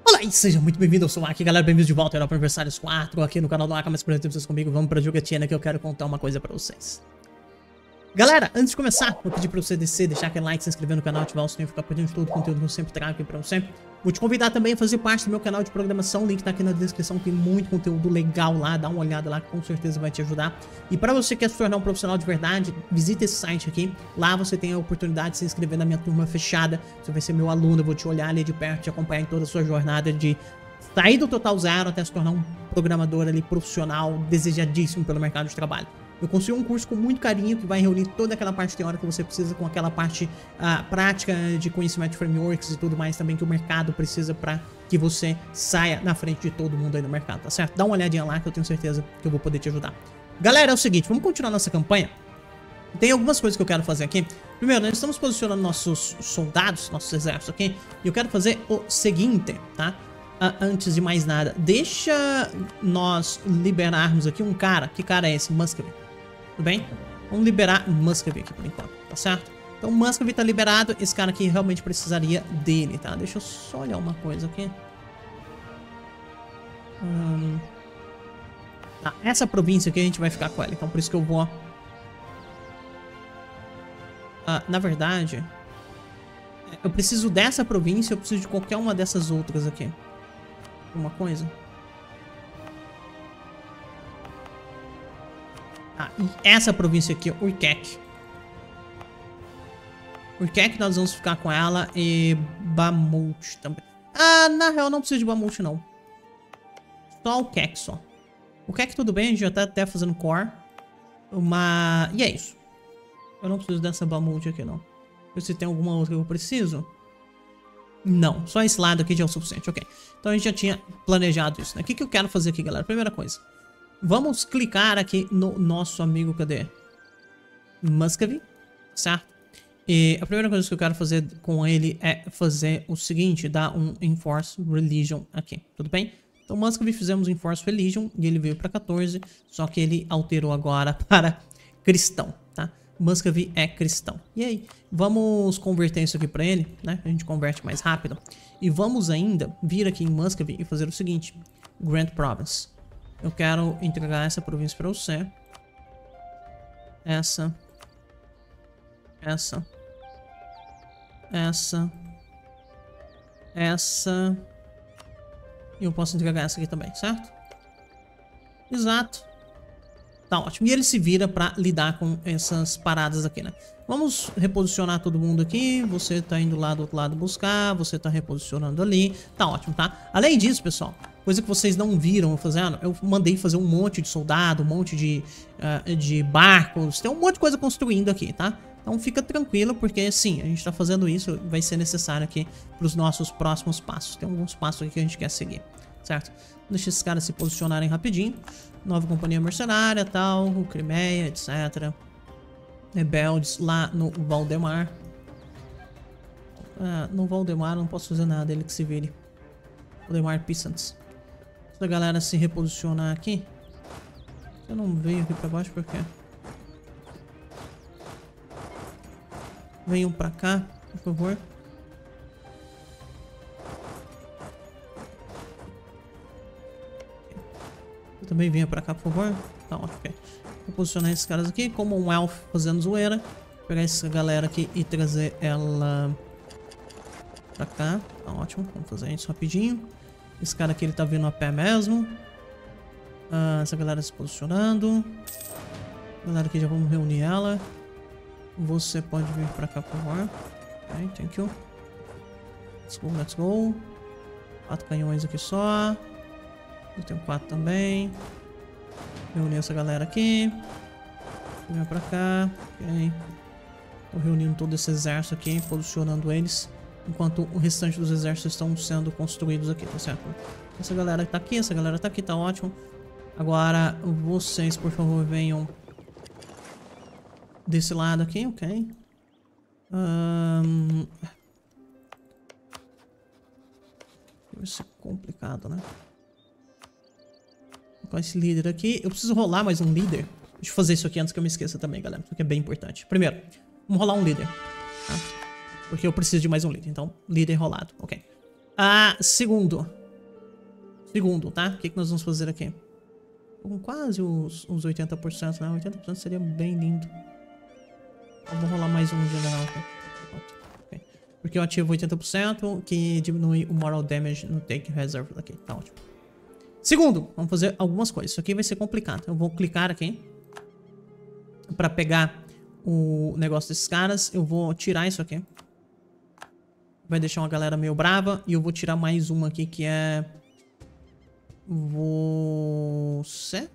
Olá e seja muito bem-vindo, eu sou o Aki, galera, bem-vindos de volta ao Aniversários 4 aqui no canal do Aka, mas por exemplo, vocês comigo, vamos pra jogatina que eu quero contar uma coisa pra vocês. Galera, antes de começar, vou pedir pra você descer, deixar aquele like, se inscrever no canal, ativar o sininho, ficar perdendo todo o conteúdo que eu sempre trago aqui pra você. Vou te convidar também a fazer parte do meu canal de programação, o link tá aqui na descrição, tem muito conteúdo legal lá, dá uma olhada lá que com certeza vai te ajudar. E pra você que quer se tornar um profissional de verdade, visita esse site aqui, lá você tem a oportunidade de se inscrever na minha turma fechada, você vai ser meu aluno, eu vou te olhar ali de perto, te acompanhar em toda a sua jornada de sair do total zero até se tornar um programador ali profissional desejadíssimo pelo mercado de trabalho. Eu construí um curso com muito carinho que vai reunir toda aquela parte teórica que você precisa com aquela parte prática de conhecimento de frameworks e tudo mais também que o mercado precisa para que você saia na frente de todo mundo aí no mercado, tá certo? Dá uma olhadinha lá que eu tenho certeza que eu vou poder te ajudar. Galera, é o seguinte, vamos continuar nossa campanha. Tem algumas coisas que eu quero fazer aqui. Primeiro, nós estamos posicionando nossos soldados, nossos exércitos aqui, e eu quero fazer o seguinte, tá? Antes de mais nada, deixa nós liberarmos aqui um cara. Que cara é esse? Muscovy. Tudo bem? Vamos liberar Muscovy aqui por enquanto, tá certo? Então o Muscovy tá liberado. Esse cara aqui realmente precisaria dele, tá? Deixa eu só olhar uma coisa aqui. Tá, essa província aqui a gente vai ficar com ela. Então por isso que eu vou... na verdade... eu preciso dessa província. Eu preciso de qualquer uma dessas outras aqui. Uma coisa. E essa província aqui, Urkek. Urkek nós vamos ficar com ela e Bamut também. Na real não precisa de Bamut não. Só o Kek só. O Kek tudo bem, a gente já tá até fazendo core. E é isso. Eu não preciso dessa Bamut aqui não. Se tem alguma outra que eu preciso. Não, só esse lado aqui já é o suficiente, ok. Então a gente já tinha planejado isso, né? O que eu quero fazer aqui, galera? Primeira coisa. Vamos clicar aqui no nosso amigo, cadê? Muscovy, certo? E a primeira coisa que eu quero fazer com ele é fazer o seguinte, dar um Enforce Religion aqui, tudo bem? Então Muscovy fizemos Enforce Religion e ele veio para 14, só que ele alterou agora para cristão, tá? Muscovy é cristão. E aí, vamos converter isso aqui para ele, né? A gente converte mais rápido. E vamos ainda vir aqui em Muscovy e fazer o seguinte. Grant Province. Eu quero entregar essa província para você. Essa. E eu posso entregar essa aqui também, certo? Exato. Tá ótimo. E ele se vira pra lidar com essas paradas aqui, né? Vamos reposicionar todo mundo aqui. Você tá indo lá do outro lado buscar. Você tá reposicionando ali. Tá ótimo, tá? Além disso, pessoal, coisa que vocês não viram eu fazendo, eu mandei fazer um monte de soldado, um monte de barcos. Tem um monte de coisa construindo aqui, tá? Então fica tranquilo, porque sim, a gente tá fazendo isso. Vai ser necessário aqui pros nossos próximos passos. Tem alguns passos aqui que a gente quer seguir, certo? Deixa esses caras se posicionarem rapidinho. Nova companhia mercenária, tal, Crimeia, etc. Rebeldes lá no Valdemar. No Valdemar não posso fazer nada, ele que se vire. Valdemar Peasants. Se a galera se reposicionar aqui. Você não veio aqui pra baixo por quê? Venham pra cá, por favor. Também venha pra cá, por favor. Tá ótimo, ok. Vou posicionar esses caras aqui como um elf fazendo zoeira. Pegar essa galera aqui e trazer ela pra cá. Tá ótimo, vamos fazer isso rapidinho. Esse cara aqui, ele tá vindo a pé mesmo. Essa galera se posicionando. Galera aqui, já vamos reunir ela. Você pode vir pra cá, por favor. Ok, thank you. Let's go, let's go. 4 canhões aqui só. Eu tenho 4 também. Reunir essa galera aqui. Vem pra cá. Ok. Tô reunindo todo esse exército aqui, posicionando eles. Enquanto o restante dos exércitos estão sendo construídos aqui, tá certo? Essa galera tá aqui, essa galera tá aqui, tá ótimo. Agora, vocês, por favor, venham desse lado aqui, ok? Vai ser complicado, né? Com esse líder aqui. Eu preciso rolar mais um líder. Deixa eu fazer isso aqui antes que eu me esqueça também, galera. Isso aqui é bem importante. Primeiro, vamos rolar um líder. Tá? Porque eu preciso de mais um líder. Então, líder rolado. Ok. Segundo, Segundo, tá? O que nós vamos fazer aqui? Com quase uns 80%, né? 80% seria bem lindo. Eu vou rolar mais um general aqui. Okay. Porque eu ativo 80%, que diminui o moral damage no take reserve daqui. Tá ótimo. Segundo, vamos fazer algumas coisas. Isso aqui vai ser complicado. Eu vou clicar aqui pra pegar o negócio desses caras. Eu vou tirar isso aqui. Vai deixar uma galera meio brava. E eu vou tirar mais uma aqui que é... Você?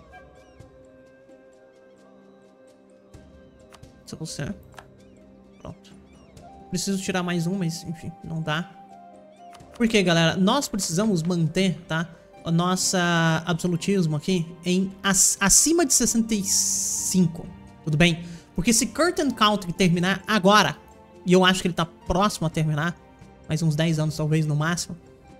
Isso é você. Pronto. Preciso tirar mais um, mas enfim, não dá. Porque, galera, nós precisamos manter, tá? O nosso absolutismo aqui em acima de 65. Tudo bem? Porque se Curtain Country terminar agora, e eu acho que ele tá próximo a terminar, mais uns 10 anos talvez no máximo,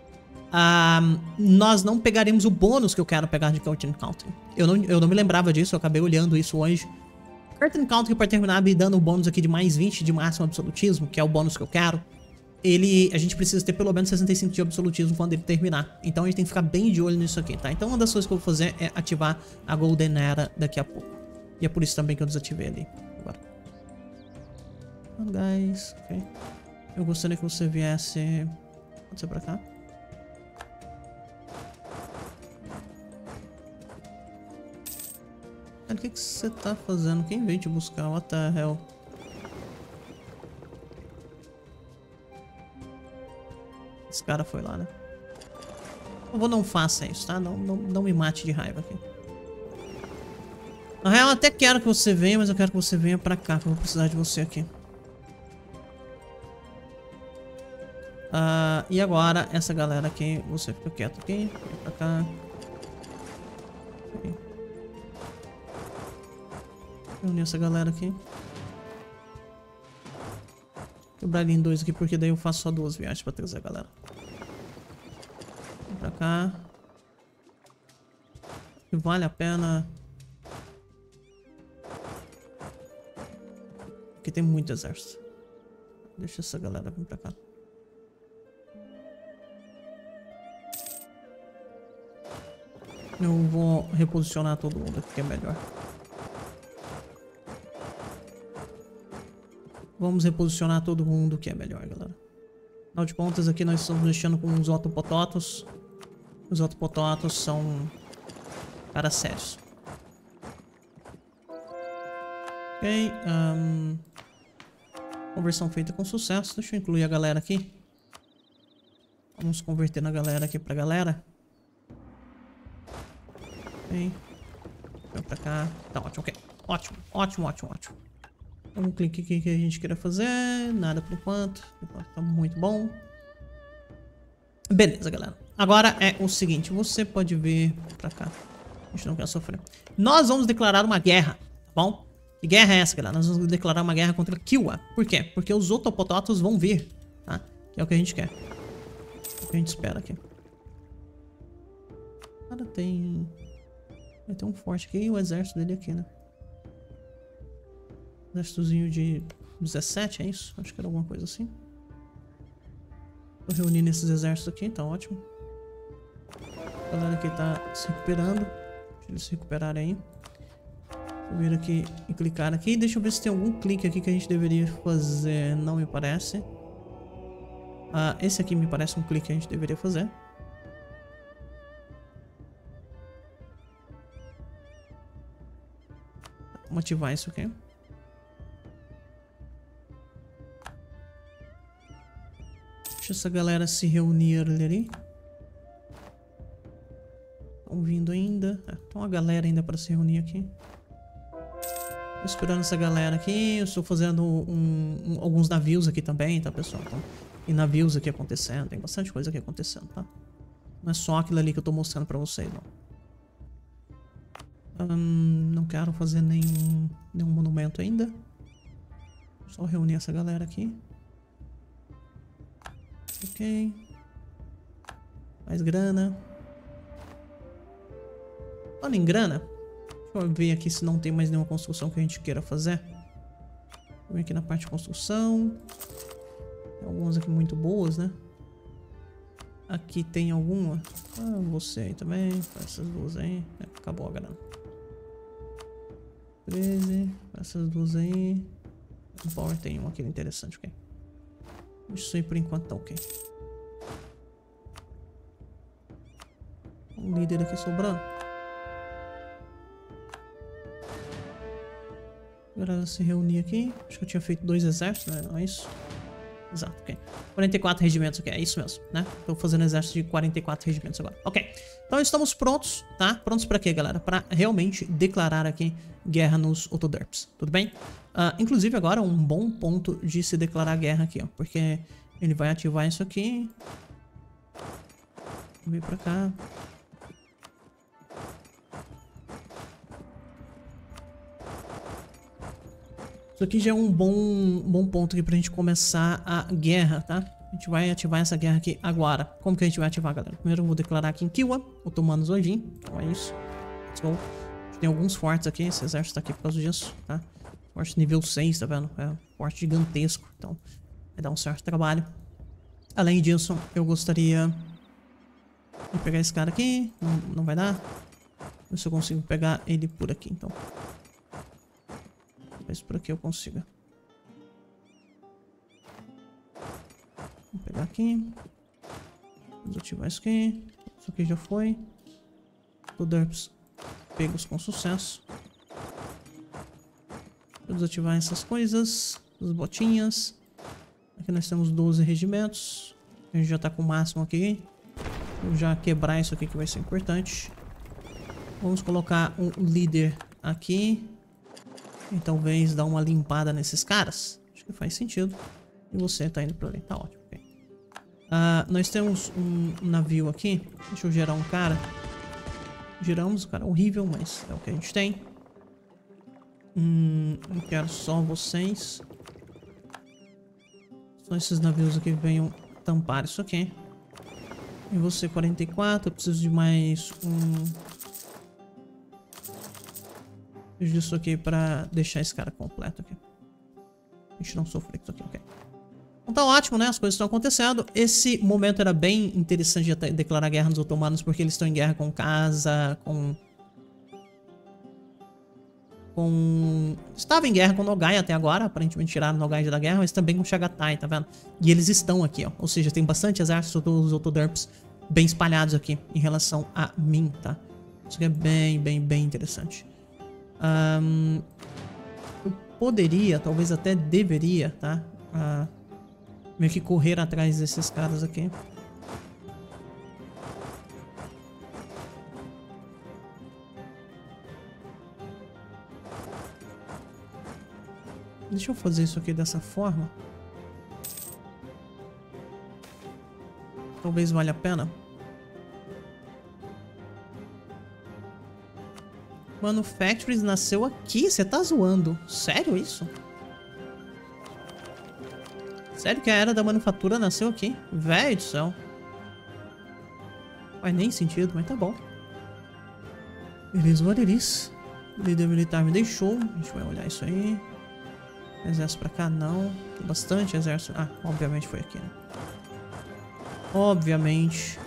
nós não pegaremos o bônus que eu quero pegar de Curtain Country. Eu não me lembrava disso, eu acabei olhando isso hoje. Curtain Country, para terminar me dando um bônus aqui de mais 20 de máximo absolutismo, que é o bônus que eu quero, a gente precisa ter pelo menos 65 de absolutismo quando ele terminar. Então a gente tem que ficar bem de olho nisso aqui, tá? Então uma das coisas que eu vou fazer é ativar a Golden Era daqui a pouco. E é por isso também que eu desativei ali. Agora. Well, guys, ok. Eu gostaria que você viesse... Pode ser pra cá? O que você tá fazendo? Quem veio te buscar? What the hell? Esse cara foi lá, né? Por favor, não faça isso, tá? Não me mate de raiva aqui. Na real, eu até quero que você venha, mas eu quero que você venha pra cá, que eu vou precisar de você aqui. E agora, essa galera aqui, você fica quieto aqui, vem pra cá. Okay. Vou unir essa galera aqui. Quebrar ele em dois aqui, porque daí eu faço só 2 viagens pra trazer a galera. Vem pra cá. E vale a pena. Aqui tem muito exército. Deixa essa galera vir pra cá. Eu vou reposicionar todo mundo aqui, que é melhor. Vamos reposicionar todo mundo, que é melhor, galera. Afinal de contas, aqui nós estamos mexendo com os Autopototos. Os Autopototos são caras sérios. Ok. Conversão feita com sucesso. Deixa eu incluir a galera aqui. Vamos converter na galera aqui pra galera. Ok. Vem pra cá. Tá ótimo, ok. Ótimo, ótimo, ótimo, ótimo. Um clique aqui que a gente queira fazer. Nada por enquanto. Tá muito bom. Beleza, galera. Agora é o seguinte. Você pode vir pra cá. A gente não quer sofrer. Nós vamos declarar uma guerra, tá bom? Que guerra é essa, galera? Nós vamos declarar uma guerra contra Killua. Por quê? Porque os Autopototos vão vir, tá? Que é o que a gente quer. É o que a gente espera aqui. Cara, tem... Vai ter um forte aqui e o exército dele aqui, né? Exércitozinho de 17, é isso? Acho que era alguma coisa assim. Tô reunindo esses exércitos aqui, tá ótimo. A galera aqui tá se recuperando. Deixa eles se recuperarem aí. Vou vir aqui e clicar aqui. Deixa eu ver se tem algum clique aqui que a gente deveria fazer. Não me parece. Esse aqui me parece um clique que a gente deveria fazer. Vamos ativar isso aqui. Deixa essa galera se reunir ali. Estão vindo ainda. Tem uma galera ainda para se reunir aqui. Tô esperando essa galera aqui. Eu estou fazendo alguns navios aqui também, tá, pessoal? Então, tem navios aqui acontecendo. Tem bastante coisa aqui acontecendo, tá? Não é só aquilo ali que eu tô mostrando pra vocês, não. Não quero fazer nenhum monumento ainda. Só reunir essa galera aqui. Ok. Mais grana. Falando em grana, deixa eu ver aqui se não tem mais nenhuma construção que a gente queira fazer. Vou vir aqui na parte de construção. Tem algumas aqui muito boas, né? aqui tem alguma. Ah, você aí também. Essas duas aí. Acabou a grana. 13. Essas duas aí. O Power tem um aqui interessante, ok. Isso aí por enquanto tá ok. Um líder aqui sobrando. Agora se reunir aqui. Acho que eu tinha feito 2 exércitos, né? Não é isso? Exato, ok. 44 regimentos, ok. É isso mesmo, né? Tô fazendo exército de 44 regimentos agora. Ok. Então estamos prontos, tá? Prontos pra quê, galera? Pra realmente declarar aqui guerra nos Autoderps. Tudo bem? Inclusive agora um bom ponto de se declarar guerra aqui, ó. Porque ele vai ativar isso aqui. Vou vir pra cá. Isso aqui já é um bom ponto aqui pra gente começar a guerra, tá? A gente vai ativar essa guerra aqui agora. Como que a gente vai ativar, galera? Primeiro eu vou declarar aqui em Kiwa, otomanos Odin. Então é isso. Let's go. A gente tem alguns fortes aqui, esse exército tá aqui por causa disso, tá? Forte nível 6, tá vendo? É um forte gigantesco, então vai dar um certo trabalho. Além disso, eu gostaria de pegar esse cara aqui. Não vai dar. Ver se eu consigo pegar ele por aqui, então. Talvez por aqui eu consiga. Vou pegar aqui. Desativar isso aqui. Isso aqui já foi. Autoderps pegos com sucesso. Vou desativar essas coisas. As botinhas. Aqui nós temos 12 regimentos. A gente já tá com o máximo aqui. Vou já quebrar isso aqui que vai ser importante. Vamos colocar um líder aqui. E talvez dar uma limpada nesses caras. Acho que faz sentido. E você tá indo pra ali. Tá ótimo. Okay. Nós temos um navio aqui. Deixa eu gerar um cara. Geramos o cara horrível, mas é o que a gente tem. Eu quero só vocês. Só esses navios aqui venham tampar isso aqui. E você 44. Eu preciso de mais Preciso disso aqui pra deixar esse cara completo aqui. A gente não sofrer com isso aqui, ok. Então tá ótimo, né? As coisas estão acontecendo. Esse momento era bem interessante de declarar guerra nos otomanos, porque eles estão em guerra com Casa, Estava em guerra com Nogai até agora. Aparentemente tiraram Nogai da guerra, mas também com Chagatai, tá vendo? E eles estão aqui, ó. Ou seja, tem bastante exército dos Autoderps bem espalhados aqui em relação a mim, tá? Isso aqui é bem interessante. Eu poderia, talvez até deveria, tá? Meio que correr atrás desses caras aqui. Deixa eu fazer isso aqui dessa forma. Talvez valha a pena. Manufactories nasceu aqui? Você tá zoando? Sério isso? Sério que a era da manufatura nasceu aqui? Velho do céu. Faz nem sentido, mas tá bom. Beleza, what it is. O líder militar me deixou. A gente vai olhar isso aí. Exército pra cá, não. Tem bastante exército. Ah, obviamente foi aqui, né? Obviamente.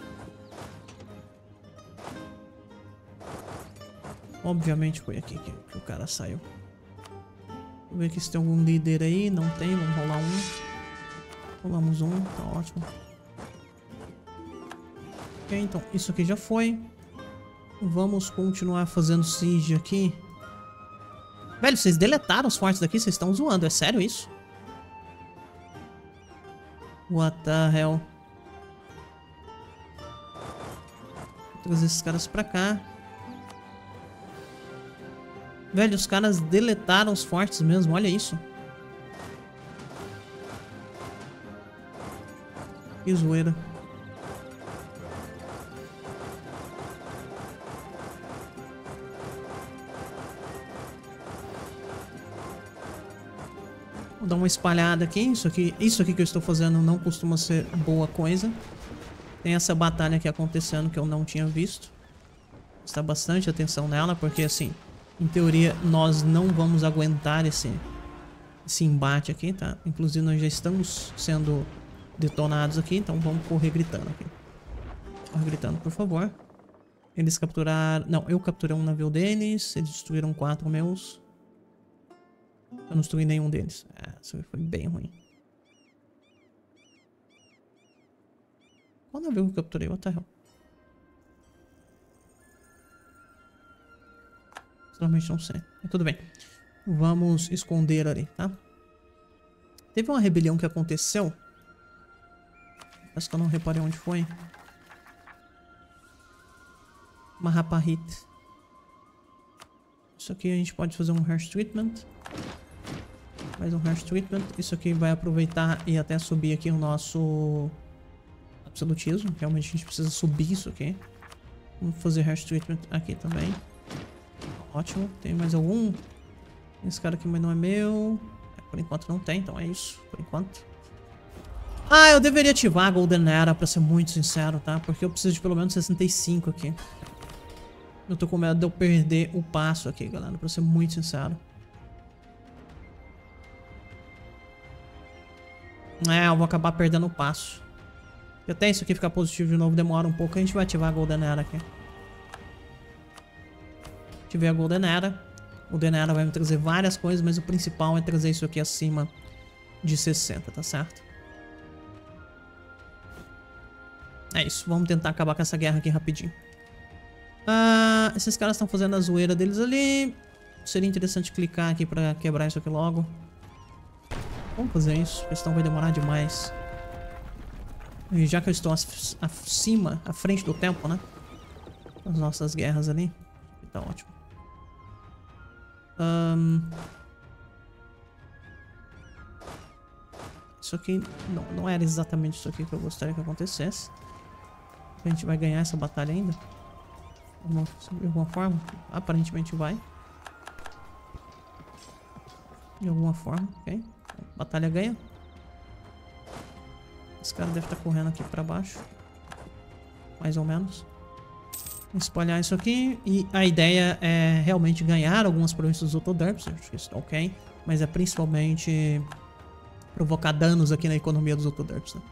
Obviamente foi aqui que o cara saiu. Vou ver aqui se tem algum líder aí. Não tem, vamos rolar um. Rolamos um, tá ótimo. Ok, então isso aqui já foi. Vamos continuar fazendo siege aqui. Velho, vocês deletaram os fortes daqui? Vocês estão zoando, é sério isso? What the hell? Vou trazer esses caras pra cá. Velho, os caras deletaram os fortes mesmo, olha isso. Que zoeira. Vou dar uma espalhada aqui. Isso aqui que eu estou fazendo não costuma ser boa coisa. Tem essa batalha aqui acontecendo que eu não tinha visto. Prestar bastante atenção nela, porque assim, em teoria nós não vamos aguentar esse embate aqui, tá? Inclusive nós já estamos sendo detonados aqui, então vamos correr gritando aqui. Corre gritando, por favor. Eles capturaram... Não, eu capturei um navio deles. Eles destruíram 4 meus. Eu não destruí nenhum deles. Isso foi bem ruim. Qual navio que eu capturei? What the hell? Realmente não sei. Mas tudo bem. Vamos esconder ali, tá? Teve uma rebelião que aconteceu. Acho que eu não reparei onde foi. Mahapahit. Isso aqui a gente pode fazer um Harsh Treatment. Mais um Harsh Treatment. Isso aqui vai aproveitar e até subir aqui o nosso absolutismo. Realmente a gente precisa subir isso aqui. Vamos fazer Harsh Treatment aqui também. Ótimo. Tem mais algum? Esse cara aqui mas não é meu. Por enquanto não tem, então é isso. Por enquanto. Ah, eu deveria ativar a Golden Era, pra ser muito sincero, tá? Porque eu preciso de pelo menos 65 aqui. Eu tô com medo de eu perder o passo aqui, galera, pra ser muito sincero. Eu vou acabar perdendo o passo. E até isso aqui ficar positivo de novo demora um pouco. A gente vai ativar a Golden Era aqui. Ativei a Golden Era. O Golden Era vai me trazer várias coisas, mas o principal é trazer isso aqui acima de 60, tá certo? É isso, vamos tentar acabar com essa guerra aqui rapidinho. Esses caras estão fazendo a zoeira deles ali. Seria interessante clicar aqui pra quebrar isso aqui logo. Vamos fazer isso, porque senão vai demorar demais. E já que eu estou acima, à frente do tempo, né? As nossas guerras ali. Tá ótimo. Isso aqui não era exatamente isso aqui que eu gostaria que acontecesse. A gente vai ganhar essa batalha ainda? De alguma forma? Aparentemente vai. De alguma forma, ok. Batalha ganha. Esse cara deve estar correndo aqui pra baixo. Mais ou menos. Espalhar isso aqui. E a ideia é realmente ganhar algumas províncias dos Autoderps. Acho que isso tá ok. Mas é principalmente provocar danos aqui na economia dos Autoderps, né?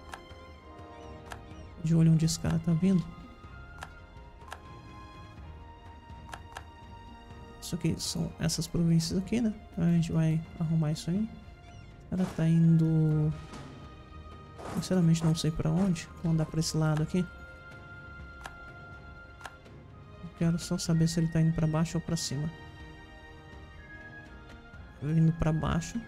De olho onde esse cara tá vindo. Isso aqui são essas províncias aqui, né? Então a gente vai arrumar isso aí. O cara tá indo... Sinceramente não sei pra onde. Vou andar pra esse lado aqui. Eu quero só saber se ele tá indo pra baixo ou pra cima. Indo pra baixo.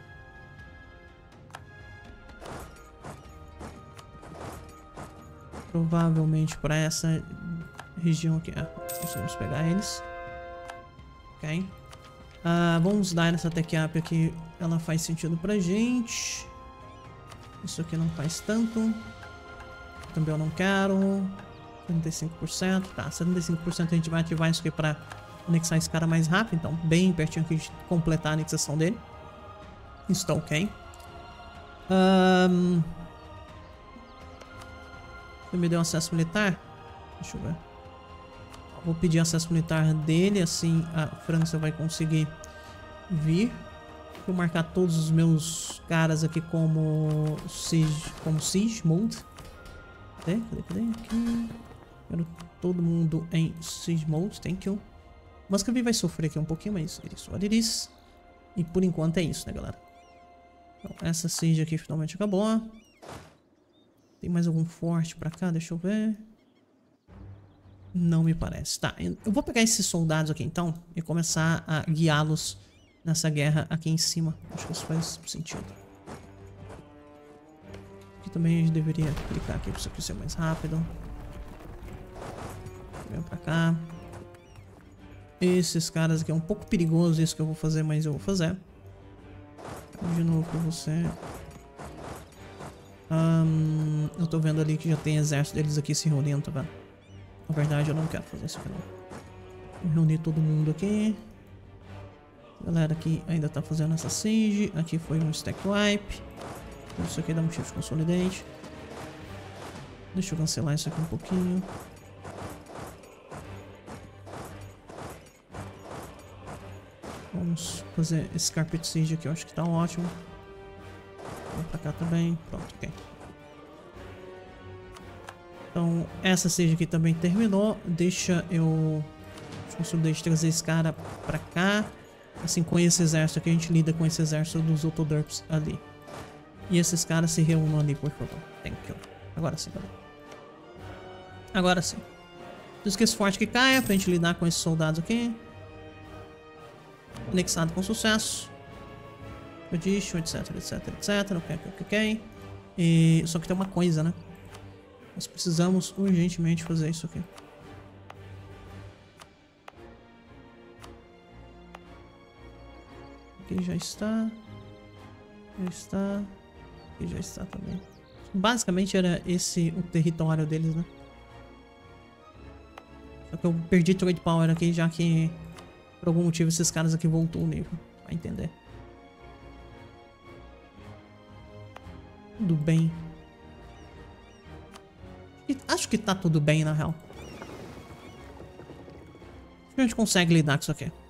Provavelmente para essa região aqui. Conseguimos pegar eles. Ok. Vamos dar nessa tech up aqui. Ela faz sentido pra gente. Isso aqui não faz tanto. Também eu não quero. 75%. Tá, 75% a gente vai ativar isso aqui pra anexar esse cara mais rápido. Então, bem pertinho aqui de completar a anexação dele. Isso tá ok. Ele me deu acesso militar? Deixa eu ver. Vou pedir acesso militar dele, assim a França vai conseguir vir. Vou marcar todos os meus caras aqui como Siege Mode. Cadê? Aqui. Quero todo mundo em Siege Mode, thank you. Muscovy vai sofrer aqui um pouquinho, mas it is. E por enquanto é isso, né, galera? Então, essa Siege aqui finalmente acabou. Tem mais algum forte pra cá? Deixa eu ver. Não me parece. Tá, eu vou pegar esses soldados aqui então e começar a guiá-los nessa guerra aqui em cima. Acho que isso faz sentido. Aqui também a gente deveria clicar aqui pra isso aqui ser mais rápido. Vem pra cá. Esses caras aqui é um pouco perigoso isso que eu vou fazer, mas eu vou fazer. De novo pra você. Eu tô vendo ali que já tem exército deles aqui se reunindo, tá vendo? Na verdade eu não quero fazer isso aqui não. Vou reunir todo mundo aqui. A galera aqui ainda tá fazendo essa siege. Aqui foi um stack wipe. Isso aqui dá um shift consolidate. Deixa eu cancelar isso aqui um pouquinho. Vamos fazer esse carpet siege aqui, eu acho que tá ótimo. Vamos pra cá também. Pronto, ok. Então, essa stage aqui também terminou. Deixa eu trazer esse cara pra cá. Assim, com esse exército aqui, a gente lida com esse exército dos Autoderps ali. E esses caras se reúnam ali, por favor. Thank you. Agora sim, galera. Agora sim. Não esqueça o forte que caia pra gente lidar com esses soldados aqui. Anexado com sucesso. Edition, etc, etc, etc. Ok. E só que tem uma coisa, né? Nós precisamos urgentemente fazer isso aqui. Aqui já está. Já está. Aqui já está também. Basicamente era esse o território deles, né? Só que eu perdi Trade Power aqui, já que por algum motivo esses caras aqui voltou o nível. Vai entender. Tudo bem. Acho que tá tudo bem, na real. Acho que a gente consegue lidar com isso aqui.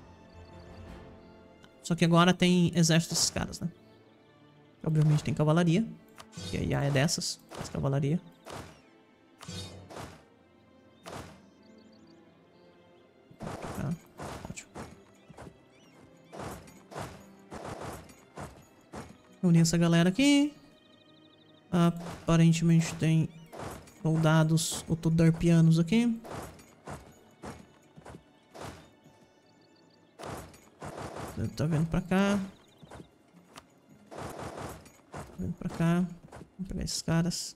Só que agora tem exército desses caras, né? Obviamente tem cavalaria. Que a IA é dessas. Essa cavalaria. Tá, ótimo. Reunir essa galera aqui. Aparentemente tem soldados autoderpianos aqui. Tá vindo pra cá. Vindo pra cá. Vamos pegar esses caras.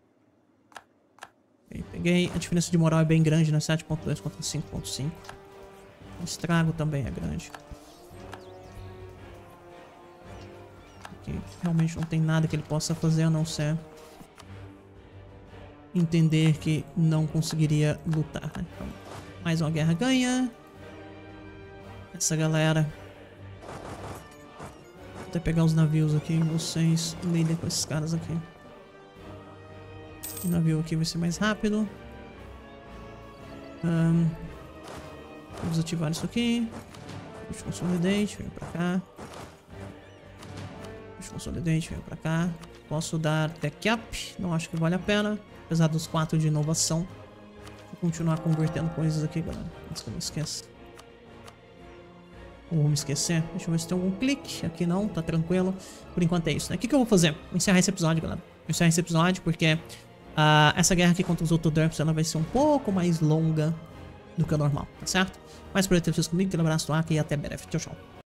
Peguei. A diferença de moral é bem grande, né? 7.2 contra 5.5. O estrago também é grande. Aqui realmente não tem nada que ele possa fazer a não ser entender que não conseguiria lutar, né? Então, mais uma guerra ganha. Essa galera. Vou até pegar os navios aqui. Vocês lidem com esses caras aqui. O navio aqui vai ser mais rápido. Vamos ativar isso aqui. Push Consolidate, vem pra cá. Push Consolidate, vem pra cá. Posso dar Tech Up, não acho que vale a pena. Apesar dos 4 de inovação. Vou continuar convertendo coisas aqui, galera. Antes que eu me esqueça. Ou vou me esquecer. Deixa eu ver se tem algum clique. Aqui não, tá tranquilo. Por enquanto é isso, né? O que eu vou fazer? Vou encerrar esse episódio, galera. Vou encerrar esse episódio porque essa guerra aqui contra os Autoderps, ela vai ser um pouco mais longa do que o normal, tá certo? Mas por ter vocês comigo, um abraço do Aka e até breve. Tchau, tchau.